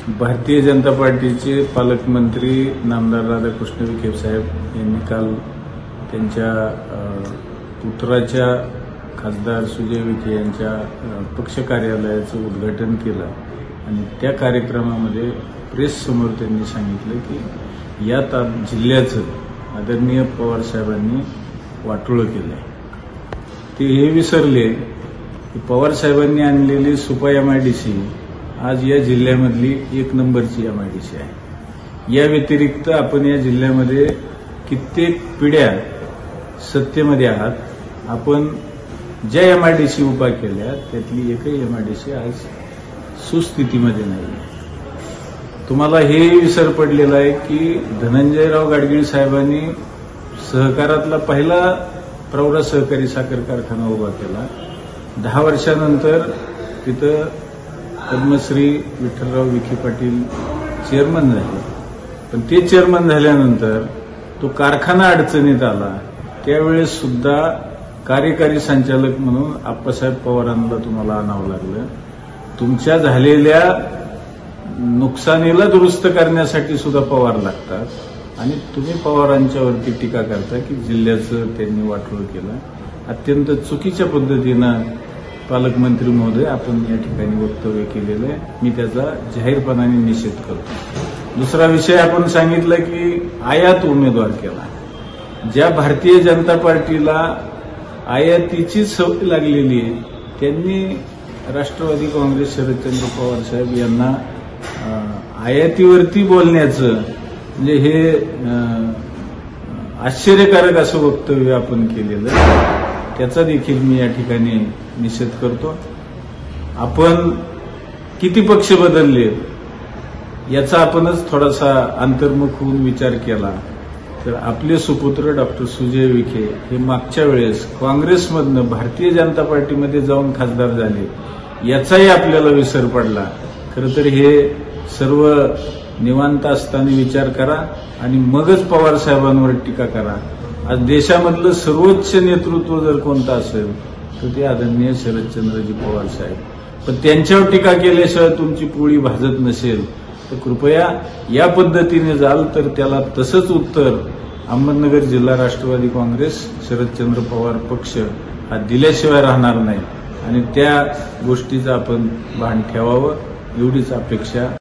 भारतीय जनता पार्टीचे पालकमंत्री नामदार राधाकृष्ण विखे साहेब यांनी काल त्यांच्या पुत्राच्या खासदार सुजय विखे यांच्या पक्ष कार्यालयाचं उद्घाटन केलं आणि त्या कार्यक्रमामध्ये प्रेस समोर त्यांनी सांगितलं की या जिल्ह्याचं आदरणीय पवार साहेबांनी वाटोळं केलंय। ते हे विसरले की पवार साहेबांनी आणलेली सुपा एमआयडीसी आज या जिल्ह्यामधली 1 नंबरची एमआयडीसी आहे। या व्यतिरिक्त आपण या जिल्ह्यामध्ये कित्येक पिढ्या सत्तेमध्ये आहात। आपण ज्या एमआयडीसी उभा केल्या त्यातली एकही एमआयडीसी आज सुस्थितीमध्ये नाही। तुम्हाला हे विसर पडलेला आहे की धनंजयराव गाडगीळ साहेबांनी सहकारातला पहिला प्रवरा सहकारी साखर कारखाना उभा केला। 10 वर्षानंतर तिथं पद्मश्री विठ्ठलराव विखे पाटील चेअरमन झाले, पण ते चेअरमन झाल्यानंतर तो कारखाना अडचणीत आला। त्यावेळेस सुद्धा कार्यकारी संचालक म्हणून आप्पासाहेब पवारांना तुम्हाला आणावं लागलं। तुमच्या झालेल्या नुकसानीला दुरुस्त करण्यासाठी सुद्धा पवार लागतात आणि तुम्ही पवारांच्यावरती टीका करता की जिल्ह्याचं त्यांनी वाटोळं केलं। अत्यंत चुकीच्या पद्धतीनं पालकमंत्री महोदय आपण या ठिकाणी वक्तव्य केलेलं आहे। मी त्याचा जाहीरपणाने निषेध करतो। दुसरा विषय आपण सांगितलं की आयात उमेदवार केला। ज्या भारतीय जनता पार्टीला आयातीची सवय लागलेली आहे त्यांनी राष्ट्रवादी काँग्रेस शरदचंद्र पवार साहेब यांना आयातीवरती बोलण्याचं म्हणजे हे आश्चर्यकारक असं वक्तव्य आपण केलेलं आहे। त्याचा देखील मी या ठिकाणी निषेध करतो। आपण किती पक्ष बदलले याचा आपणच थोडासा अंतर्मुख होऊन विचार केला तर आपले सुपुत्र डॉक्टर सुजय विखे हे मागच्या वेळेस काँग्रेसमधनं भारतीय जनता पार्टीमध्ये जाऊन खासदार झाले, याचाही आपल्याला विसर पडला। खरं तर हे सर्व निवांत असताना विचार करा आणि मगच पवार साहेबांवर टीका करा। आज देशामधलं सर्वोच्च नेतृत्व जर कोणतं असेल तर ते आदरणीय शरदचंद्रजी पवार साहेब, पण त्यांच्यावर टीका केल्याशिवाय तुमची पोळी भाजत नसेल तर कृपया या पद्धतीने जाल तर त्याला तसंच उत्तर अहमदनगर जिल्हा राष्ट्रवादी काँग्रेस शरदचंद्र पवार पक्ष हा दिल्याशिवाय राहणार नाही आणि त्या गोष्टीचं आपण भान ठेवावं एवढीच अपेक्षा